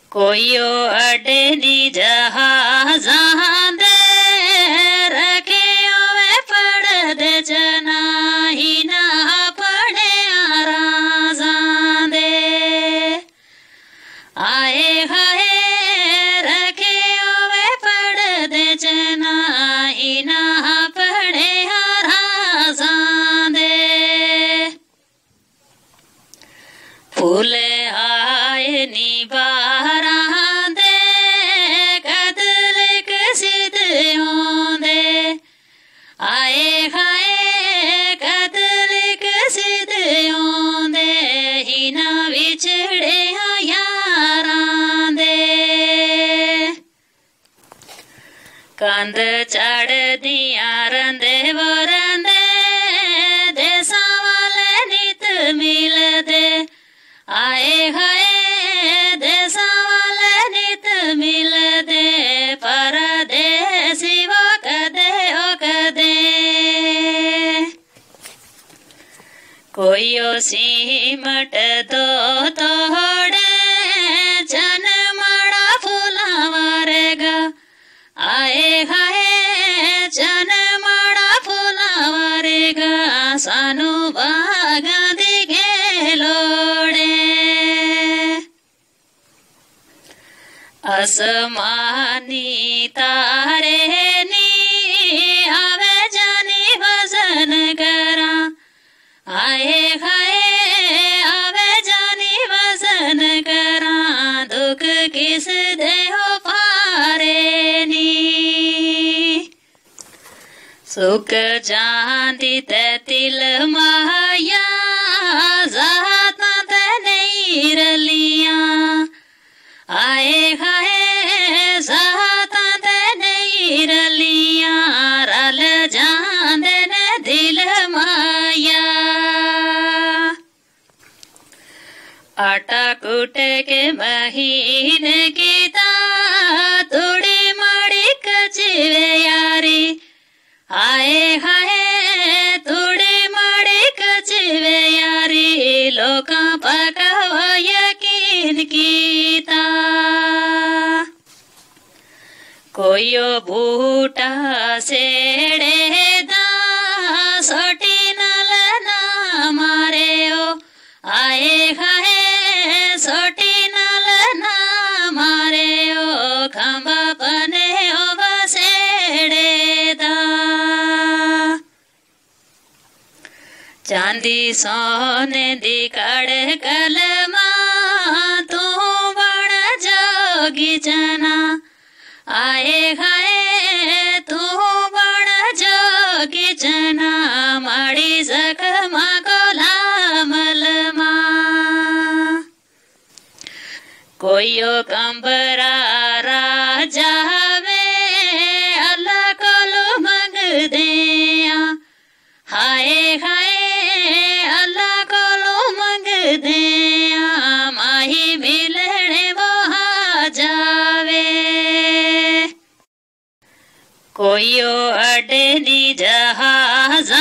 कोयो अडनी जहाज़ां दे रखे ओवे पड़ दे जना ही ना पड़े आराज़ां दे आए हाय रखे ओवे पड़ दे जना ही ना पड़े आराज़ां दे फूले आए नी बारां दे कदलिक सिद्धों दे आए हाय कदलिक सिद्धों दे ही ना विछड़े यारां दे कंद चढ़ दिया रंदे वो रंदे देसा वाले नित मिल दे आए हाय देसा वाले नित मिल दे परदेसी वो कदे ओ कदे कोयो सीमट दो तोड़े जन माड़ा फूला वारेगा आए हाय जन माड़ा फूला वारेगा सानू बागा दिखे लोड़े आसमानी तारे नी आवे जानी भजन करा आए हाय आवे जानी भजन करा दुख किस दे हो पारे नी सुख चांदी ते तिल माया जाता ते नहीं रलिया आए हाय जाता ते नहीं रलिया रल जांदे ने दिल माया आटा कूट के महीने की ता थोड़ी माड़ी कचवे यारी आए हाय थोड़ी माड़ी कचवे यारी लोका पकावा यकीन कीता कोयो बूटा सेड़े दा सोटी नल ना मारे ओ आए हाय सोटी नल ना मारे ओ खंबा बने ओ बसेड़े दा चांदी सोने दी कड़ कलमा तू बण जोगी जना आए हाय तू बण जोगी जना माड़ी जखमा कोला मलमा कोयो कंबरा राजा वे अल्लाह कोलो मंग दिया हाय हाय अल्लाह कोलो मंग दिया माही मिलने वो आ जावे कोयो अडनी जहाज़